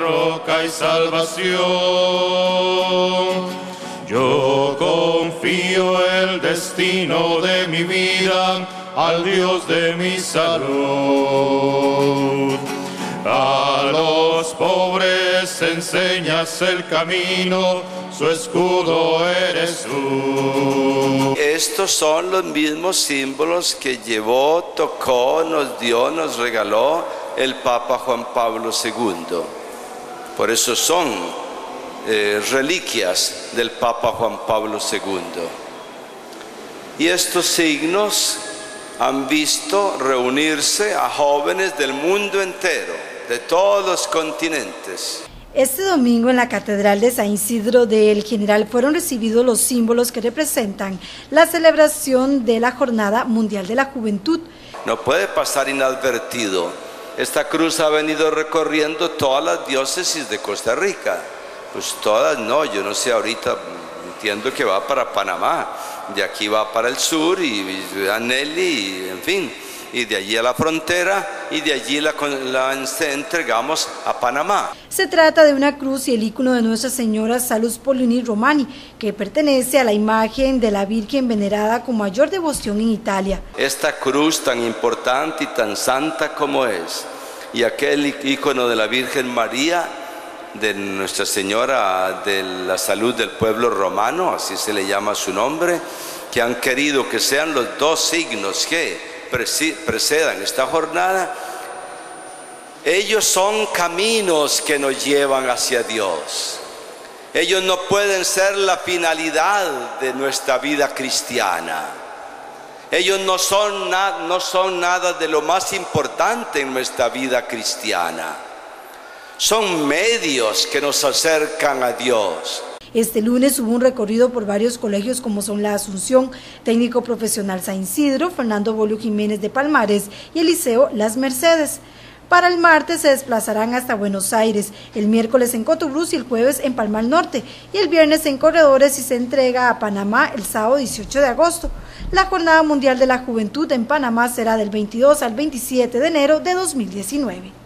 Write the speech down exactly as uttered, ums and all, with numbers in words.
roca y salvación. Yo confío el destino de mi vida al Dios de mi salud. A los pobres enseñas el camino, su escudo eres tú. Estos son los mismos símbolos que llevó, tocó, nos dio, nos regaló el Papa Juan Pablo segundo. Por eso son eh, reliquias del Papa Juan Pablo segundo. Y estos signos han visto reunirse a jóvenes del mundo entero, de todos los continentes. Este domingo en la Catedral de San Isidro de El General fueron recibidos los símbolos que representan la celebración de la Jornada Mundial de la Juventud. No puede pasar inadvertido. Esta cruz ha venido recorriendo todas las diócesis de Costa Rica. Pues todas no, yo no sé, ahorita entiendo que va para Panamá, de aquí va para el sur y a Nelly, y, en fin, y de allí a la frontera y de allí la, la entregamos a Panamá. Se trata de una cruz y el ícono de Nuestra Señora Salus Pollini Romani, que pertenece a la imagen de la Virgen venerada con mayor devoción en Italia. Esta cruz tan importante y tan santa como es, y aquel ícono de la Virgen María, de Nuestra Señora de la Salud del Pueblo Romano, así se le llama su nombre, que han querido que sean los dos signos que precedan esta jornada. Ellos son caminos que nos llevan hacia Dios. Ellos no pueden ser la finalidad de nuestra vida cristiana. Ellos no son, na- no son nada de lo más importante en nuestra vida cristiana. Son medios que nos acercan a Dios. Este lunes hubo un recorrido por varios colegios como son la Asunción, Técnico Profesional San Isidro, Fernando Bolio Jiménez de Palmares y el Liceo Las Mercedes. Para el martes se desplazarán hasta Buenos Aires, el miércoles en Cotobruz y el jueves en Palmar Norte, y el viernes en Corredores y se entrega a Panamá el sábado dieciocho de agosto. La Jornada Mundial de la Juventud en Panamá será del veintidós al veintisiete de enero de dos mil diecinueve.